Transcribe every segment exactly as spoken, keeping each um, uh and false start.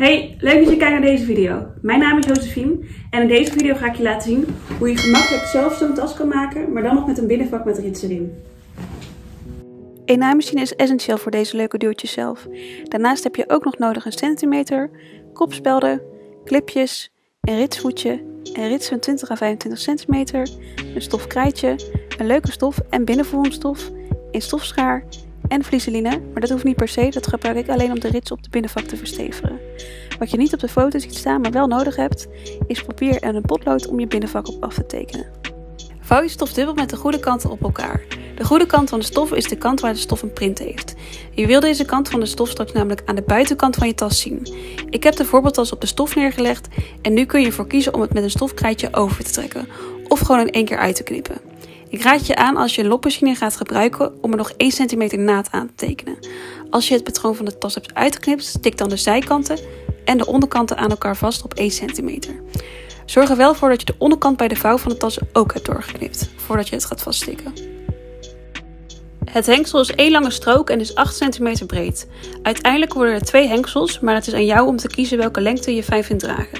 Hey, leuk dat je kijkt naar deze video. Mijn naam is Josephine en in deze video ga ik je laten zien hoe je gemakkelijk zelf zo'n tas kan maken, maar dan nog met een binnenvak met rits erin. Een naaimachine is essentieel voor deze leuke do-it-yourself zelf. Daarnaast heb je ook nog nodig een centimeter, kopspelden, clipjes, een ritsvoetje, een rits van twintig à vijfentwintig centimeter, een stofkrijtje, een leuke stof en binnenvoeringsstof, een stofschaar en vliezeline, maar dat hoeft niet per se, dat gebruik ik alleen om de rits op de binnenvak te verstevigen. Wat je niet op de foto ziet staan, maar wel nodig hebt, is papier en een potlood om je binnenvak op af te tekenen. Vouw je stof dubbel met de goede kanten op elkaar. De goede kant van de stof is de kant waar de stof een print heeft. Je wil deze kant van de stof straks namelijk aan de buitenkant van je tas zien. Ik heb de voorbeeldtas op de stof neergelegd en nu kun je ervoor kiezen om het met een stofkrijtje over te trekken of gewoon in één keer uit te knippen. Ik raad je aan als je een lokmachine gaat gebruiken om er nog één centimeter naad aan te tekenen. Als je het patroon van de tas hebt uitgeknipt, stik dan de zijkanten en de onderkanten aan elkaar vast op één centimeter. Zorg er wel voor dat je de onderkant bij de vouw van de tas ook hebt doorgeknipt, voordat je het gaat vaststikken. Het hengsel is één lange strook en is acht centimeter breed. Uiteindelijk worden er twee hengsels, maar het is aan jou om te kiezen welke lengte je fijn vindt dragen.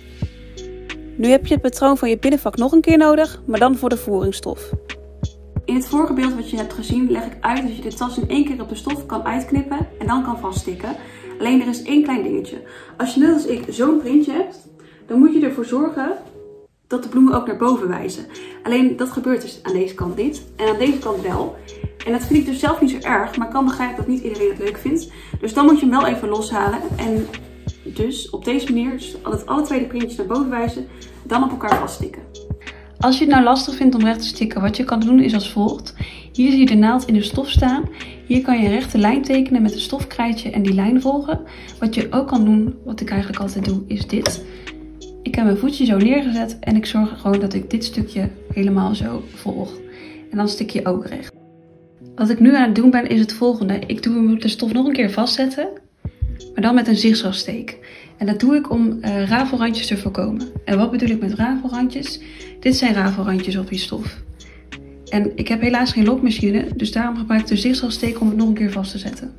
Nu heb je het patroon van je binnenvak nog een keer nodig, maar dan voor de voeringsstof. In het vorige beeld wat je hebt gezien leg ik uit dat je de tas in één keer op de stof kan uitknippen en dan kan vaststikken. Alleen er is één klein dingetje. Als je net als ik zo'n printje hebt, dan moet je ervoor zorgen dat de bloemen ook naar boven wijzen. Alleen dat gebeurt dus aan deze kant niet en aan deze kant wel. En dat vind ik dus zelf niet zo erg, maar ik kan begrijpen dat niet iedereen het leuk vindt. Dus dan moet je hem wel even loshalen en dus op deze manier, dus altijd alle twee de printjes naar boven wijzen, dan op elkaar vaststikken. Als je het nou lastig vindt om recht te stikken, wat je kan doen is als volgt. Hier zie je de naald in de stof staan. Hier kan je een rechte lijn tekenen met een stofkrijtje en die lijn volgen. Wat je ook kan doen, wat ik eigenlijk altijd doe, is dit. Ik heb mijn voetje zo neergezet en ik zorg gewoon dat ik dit stukje helemaal zo volg. En dan stik je ook recht. Wat ik nu aan het doen ben is het volgende. Ik doe de stof nog een keer vastzetten, maar dan met een zigzagsteek. En dat doe ik om uh, rafelrandjes te voorkomen. En wat bedoel ik met rafelrandjes? Dit zijn rafelrandjes op je stof. En ik heb helaas geen lokmachine, dus daarom gebruik ik de zigzagsteek om het nog een keer vast te zetten.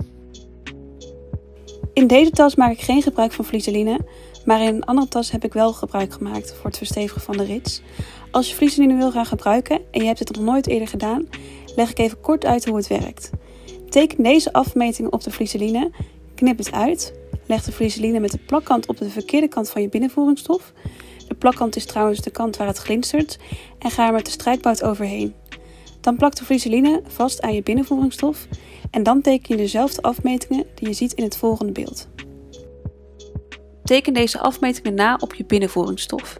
In deze tas maak ik geen gebruik van vliezeline, maar in een andere tas heb ik wel gebruik gemaakt voor het verstevigen van de rits. Als je vliezeline wil gaan gebruiken en je hebt het nog nooit eerder gedaan, leg ik even kort uit hoe het werkt. Teken deze afmetingen op de vliezeline, knip het uit. Leg de vliezeline met de plakkant op de verkeerde kant van je binnenvoeringsstof. De plakkant is trouwens de kant waar het glinstert en ga er met de strijkbout overheen. Dan plak de vliezeline vast aan je binnenvoeringsstof en dan teken je dezelfde afmetingen die je ziet in het volgende beeld. Teken deze afmetingen na op je binnenvoeringsstof.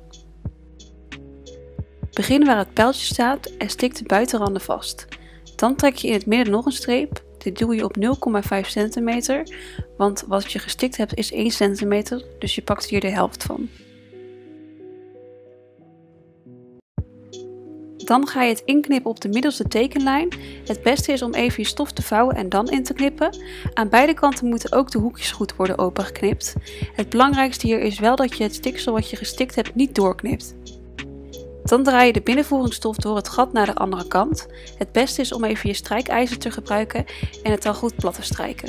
Begin waar het pijltje staat en stik de buitenranden vast. Dan trek je in het midden nog een streep. Dit doe je op nul komma vijf centimeter, want wat je gestikt hebt is één centimeter, dus je pakt hier de helft van. Dan ga je het inknippen op de middelste tekenlijn. Het beste is om even je stof te vouwen en dan in te knippen. Aan beide kanten moeten ook de hoekjes goed worden opengeknipt. Het belangrijkste hier is wel dat je het stiksel wat je gestikt hebt niet doorknipt. Dan draai je de binnenvoeringsstof door het gat naar de andere kant. Het beste is om even je strijkijzer te gebruiken en het dan goed plat te strijken.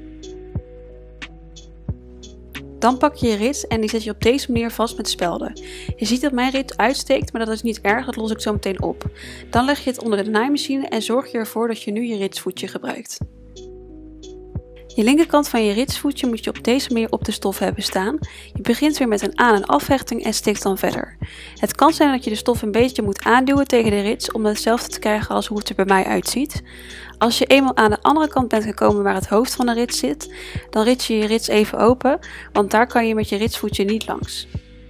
Dan pak je je rits en die zet je op deze manier vast met spelden. Je ziet dat mijn rits uitsteekt, maar dat is niet erg, dat los ik zo meteen op. Dan leg je het onder de naaimachine en zorg je ervoor dat je nu je ritsvoetje gebruikt. Je linkerkant van je ritsvoetje moet je op deze manier op de stof hebben staan. Je begint weer met een aan- en afhechting en stikt dan verder. Het kan zijn dat je de stof een beetje moet aanduwen tegen de rits om hetzelfde te krijgen als hoe het er bij mij uitziet. Als je eenmaal aan de andere kant bent gekomen waar het hoofd van de rits zit, dan rits je je rits even open, want daar kan je met je ritsvoetje niet langs.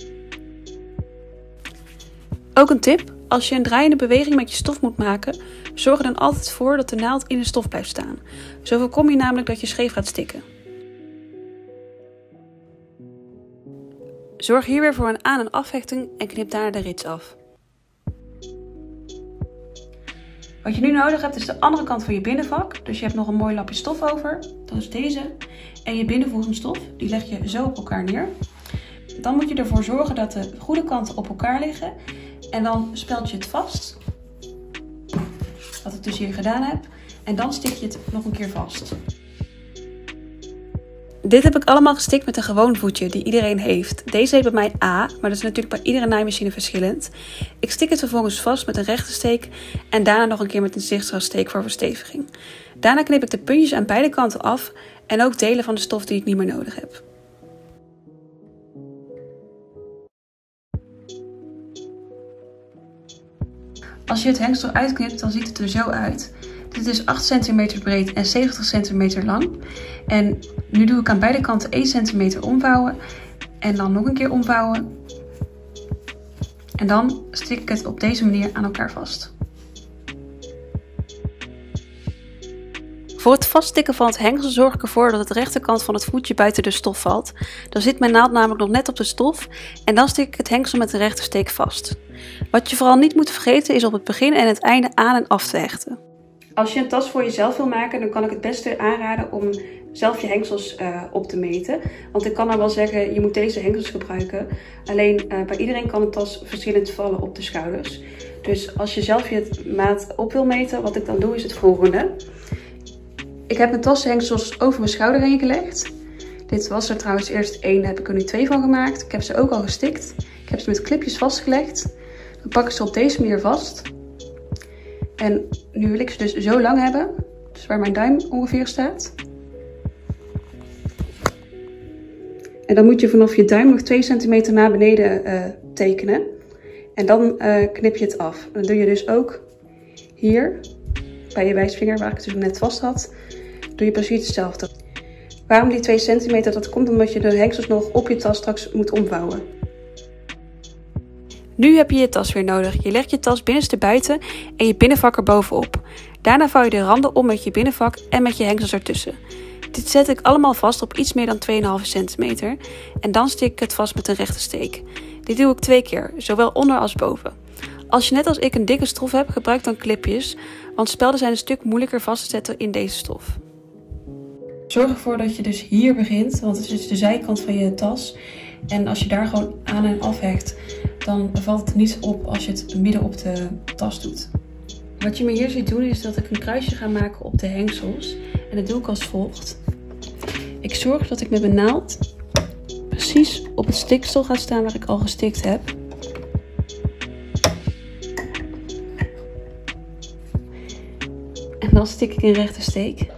Ook een tip, als je een draaiende beweging met je stof moet maken, zorg er dan altijd voor dat de naald in de stof blijft staan. Zo voorkom je namelijk dat je scheef gaat stikken. Zorg hier weer voor een aan- en afhechting en knip daarna de rits af. Wat je nu nodig hebt is de andere kant van je binnenvak. Dus je hebt nog een mooi lapje stof over. Dat is deze. En je binnenvoeringsstof, die leg je zo op elkaar neer. Dan moet je ervoor zorgen dat de goede kanten op elkaar liggen. En dan speld je het vast. Wat ik dus hier gedaan heb. En dan stik je het nog een keer vast. Dit heb ik allemaal gestikt met een gewoon voetje die iedereen heeft. Deze heet bij mij A, maar dat is natuurlijk bij iedere naaimachine verschillend. Ik stik het vervolgens vast met een rechte steek en daarna nog een keer met een zichtsdraadsteek voor versteviging. Daarna knip ik de puntjes aan beide kanten af en ook delen van de stof die ik niet meer nodig heb. Als je het hengsel uitknipt, dan ziet het er zo uit. Dit is acht centimeter breed en zeventig centimeter lang. En nu doe ik aan beide kanten één centimeter omvouwen. En dan nog een keer omvouwen. En dan stik ik het op deze manier aan elkaar vast. Voor het vaststikken van het hengsel zorg ik ervoor dat de rechterkant van het voetje buiten de stof valt. Dan zit mijn naald namelijk nog net op de stof en dan stik ik het hengsel met de rechtersteek vast. Wat je vooral niet moet vergeten is op het begin en het einde aan en af te hechten. Als je een tas voor jezelf wil maken, dan kan ik het beste aanraden om zelf je hengsels uh, op te meten. Want ik kan nou wel zeggen, je moet deze hengsels gebruiken. Alleen uh, bij iedereen kan een tas verschillend vallen op de schouders. Dus als je zelf je maat op wil meten, wat ik dan doe is het volgende. Ik heb mijn tashengsels over mijn schouder heen gelegd. Dit was er trouwens eerst één, daar heb ik er nu twee van gemaakt. Ik heb ze ook al gestikt. Ik heb ze met clipjes vastgelegd. Dan pak ik ze op deze manier vast. En nu wil ik ze dus zo lang hebben. Dus waar mijn duim ongeveer staat. En dan moet je vanaf je duim nog twee centimeter naar beneden uh, tekenen. En dan uh, knip je het af. En dan doe je dus ook hier, bij je wijsvinger, waar ik het dus net vast had, doe je precies hetzelfde. Waarom die twee centimeter? Dat komt omdat je de hengsels nog op je tas straks moet omvouwen. Nu heb je je tas weer nodig. Je legt je tas binnenste buiten en je binnenvak er bovenop. Daarna vouw je de randen om met je binnenvak en met je hengsels ertussen. Dit zet ik allemaal vast op iets meer dan twee komma vijf centimeter. En dan stik ik het vast met een rechte steek. Dit doe ik twee keer, zowel onder als boven. Als je net als ik een dikke stof hebt, gebruik dan clipjes, want spelden zijn een stuk moeilijker vast te zetten in deze stof. Zorg ervoor dat je dus hier begint, want het is de zijkant van je tas. En als je daar gewoon aan en af hecht, dan valt het niet op als je het midden op de tas doet. Wat je me hier ziet doen is dat ik een kruisje ga maken op de hengsels. En dat doe ik als volgt. Ik zorg dat ik met mijn naald precies op het stiksel ga staan waar ik al gestikt heb. En dan stik ik een rechte steek.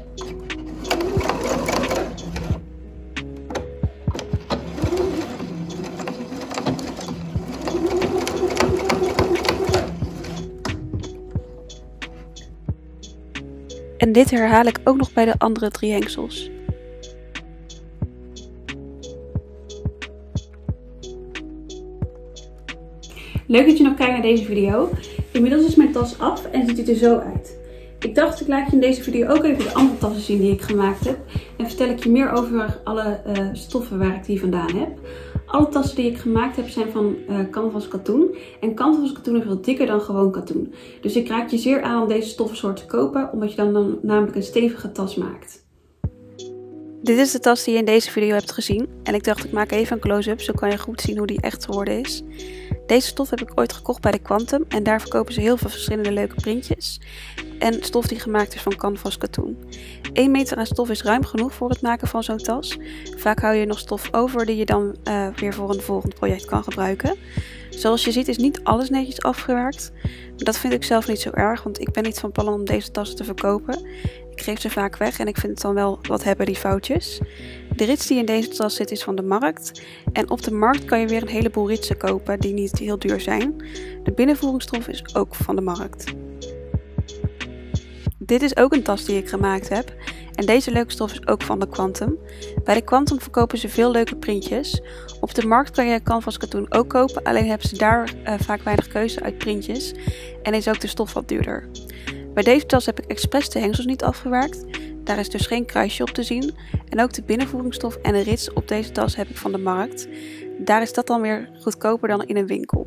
En dit herhaal ik ook nog bij de andere drie hengsels. Leuk dat je nog kijkt naar deze video. Inmiddels is mijn tas af en ziet het er zo uit. Ik dacht, ik laat je in deze video ook even de andere tassen zien die ik gemaakt heb. En vertel ik je meer over alle uh, stoffen waar ik die vandaan heb. Alle tassen die ik gemaakt heb zijn van uh, canvas katoen. En canvas katoen is veel dikker dan gewoon katoen. Dus ik raad je zeer aan om deze stoffensoort te kopen, omdat je dan, dan namelijk een stevige tas maakt. Dit is de tas die je in deze video hebt gezien. En ik dacht, ik maak even een close-up, zo kan je goed zien hoe die echt geworden is. Deze stof heb ik ooit gekocht bij de Quantum. En daar verkopen ze heel veel verschillende leuke printjes. En stof die gemaakt is van canvas katoen. één meter aan stof is ruim genoeg voor het maken van zo'n tas. Vaak hou je nog stof over die je dan uh, weer voor een volgend project kan gebruiken. Zoals je ziet is niet alles netjes afgewerkt. Maar dat vind ik zelf niet zo erg, want ik ben niet van plan om deze tassen te verkopen. Ik geef ze vaak weg en ik vind het dan wel wat hebben die foutjes. De rits die in deze tas zit is van de markt. En op de markt kan je weer een heleboel ritsen kopen die niet heel duur zijn. De binnenvoeringsstof is ook van de markt. Dit is ook een tas die ik gemaakt heb. En deze leuke stof is ook van de Quantum. Bij de Quantum verkopen ze veel leuke printjes. Op de markt kan je canvas katoen ook kopen. Alleen hebben ze daar uh, vaak weinig keuze uit printjes. En is ook de stof wat duurder. Bij deze tas heb ik expres de hengsels niet afgewerkt. Daar is dus geen kruisje op te zien. En ook de binnenvoeringsstof en de rits op deze tas heb ik van de markt. Daar is dat dan weer goedkoper dan in een winkel.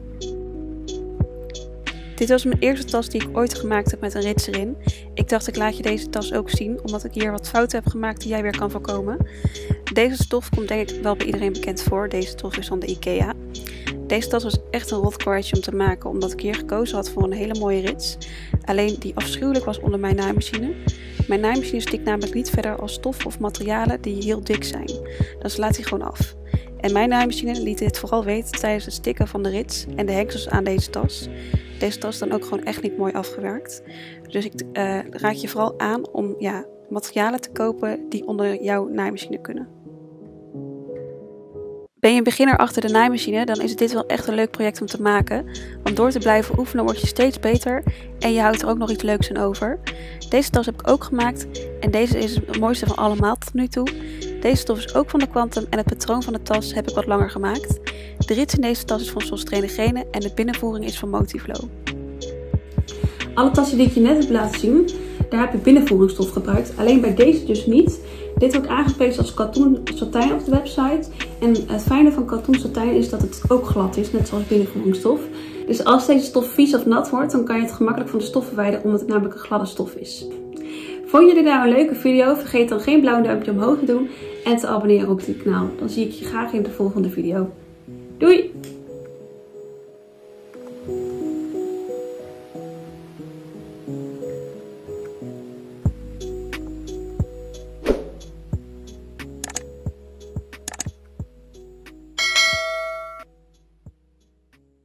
Dit was mijn eerste tas die ik ooit gemaakt heb met een rits erin. Ik dacht, ik laat je deze tas ook zien, omdat ik hier wat fouten heb gemaakt die jij weer kan voorkomen. Deze stof komt denk ik wel bij iedereen bekend voor. Deze stof is van de IKEA. Deze tas was echt een rotkwartje om te maken, omdat ik hier gekozen had voor een hele mooie rits. Alleen die afschuwelijk was onder mijn naaimachine. Mijn naaimachine stikt namelijk niet verder als stoffen of materialen die heel dik zijn. Dan slaat hij gewoon af. En mijn naaimachine liet dit vooral weten tijdens het stikken van de rits en de hengsels aan deze tas. Deze tas is dan ook gewoon echt niet mooi afgewerkt. Dus ik uh, raad je vooral aan om ja, materialen te kopen die onder jouw naaimachine kunnen. Ben je een beginner achter de naaimachine, dan is dit wel echt een leuk project om te maken. Want door te blijven oefenen word je steeds beter en je houdt er ook nog iets leuks aan over. Deze tas heb ik ook gemaakt en deze is het mooiste van allemaal tot nu toe. Deze stof is ook van de Quantum en het patroon van de tas heb ik wat langer gemaakt. De rits in deze tas is van Sostrene en de binnenvoering is van Motiflow. Alle tassen die ik je net heb laten zien, daar heb ik binnenvoeringsstof gebruikt. Alleen bij deze dus niet. Dit wordt aangeprezen als katoen satijn op de website. En het fijne van katoen satijn is dat het ook glad is, net zoals binnenvoeringsstof. Dus als deze stof vies of nat wordt, dan kan je het gemakkelijk van de stof verwijderen, omdat het namelijk een gladde stof is. Vond je dit nou een leuke video? Vergeet dan geen blauw duimpje omhoog te doen en te abonneren op dit kanaal. Dan zie ik je graag in de volgende video. Doei!